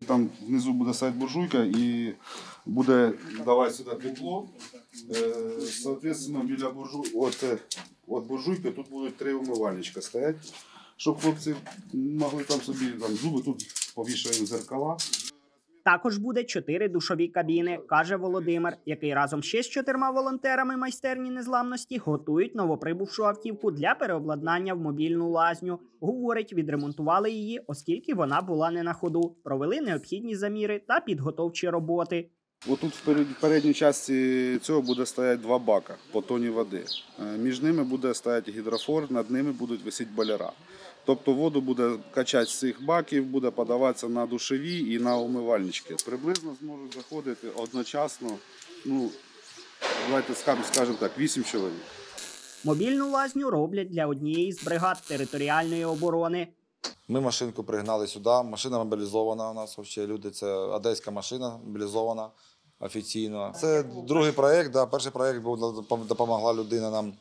Там внизу буде стояти буржуйка і буде давати сюди тепло. Соответственно, біля буржуйки тут будуть 3 умивальничка стояти, щоб хлопці могли там собі зуби, тут повішають зеркала. Також буде 4 душові кабіни, каже Володимир, який разом ще з 4 волонтерами майстерні незламності готують новоприбувшу автівку для переобладнання в мобільну лазню. Говорить, відремонтували її, оскільки вона була не на ходу. Провели необхідні заміри та підготовчі роботи. Отут в передній частині цього буде стояти 2 бака по тоні води. Між ними буде стояти гідрофор, над ними будуть висіти бойлера. Тобто воду буде качати з цих баків, буде подаватися на душові і на умивальнички. Приблизно зможуть заходити одночасно, давайте скажемо так, 8 чоловік. Мобільну лазню роблять для однієї з бригад територіальної оборони. Ми машинку пригнали сюди, машина мобілізована у нас, люди, це одеська машина мобілізована офіційно. Це другий проєкт, перший проєкт був, допомогла людина нам,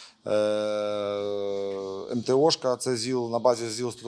МТОшка, це ЗІЛ, на базі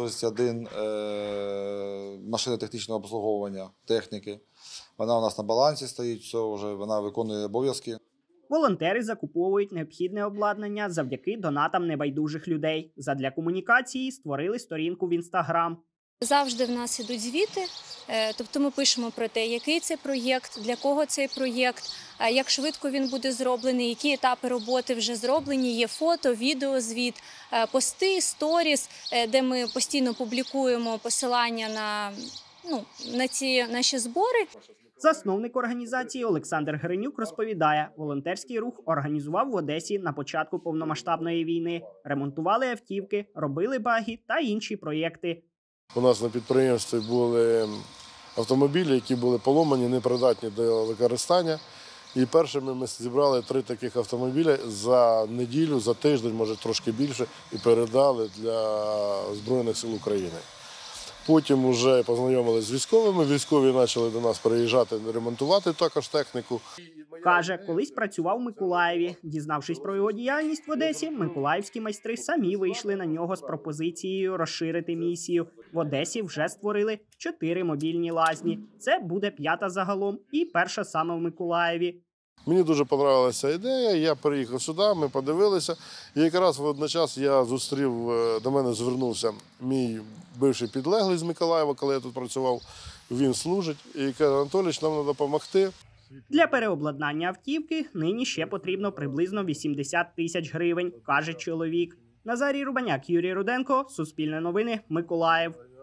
ЗІЛ-131, машина технічного обслуговування техніки. Вона у нас на балансі стоїть, все, вже вона виконує обов'язки. Волонтери закуповують необхідне обладнання завдяки донатам небайдужих людей. Задля комунікації створили сторінку в Інстаграм. Завжди в нас ідуть звіти, тобто ми пишемо про те, який це проєкт, для кого цей проєкт, як швидко він буде зроблений, які етапи роботи вже зроблені, є фото, відеозвіт, пости, сторіс, де ми постійно публікуємо посилання на ці наші збори. Засновник організації Олександр Гринюк розповідає, волонтерський рух організував в Одесі на початку повномасштабної війни. Ремонтували автівки, робили баги та інші проєкти. У нас на підприємстві були автомобілі, які були поломані, непридатні до використання. І першими ми зібрали 3 таких автомобіля за неділю, за тиждень, може трошки більше, і передали для Збройних сил України. Потім вже познайомилися з військовими, військові почали до нас приїжджати, ремонтувати також техніку. Каже, колись працював в Миколаєві. Дізнавшись про його діяльність в Одесі, миколаївські майстри самі вийшли на нього з пропозицією розширити місію. В Одесі вже створили 4 мобільні лазні. Це буде 5-та загалом і перша саме в Миколаєві. Мені дуже подобалася ідея, я приїхав сюди, ми подивилися. І якраз водночас я зустрів, до мене звернувся мій бивший підлеглий з Миколаєва, коли я тут працював, він служить. І каже: Анатолійович, нам треба допомогти. Для переобладнання автівки нині ще потрібно приблизно 80 тисяч гривень, каже чоловік. Назарій Рубаняк, Юрій Руденко, Суспільне новини, Миколаїв.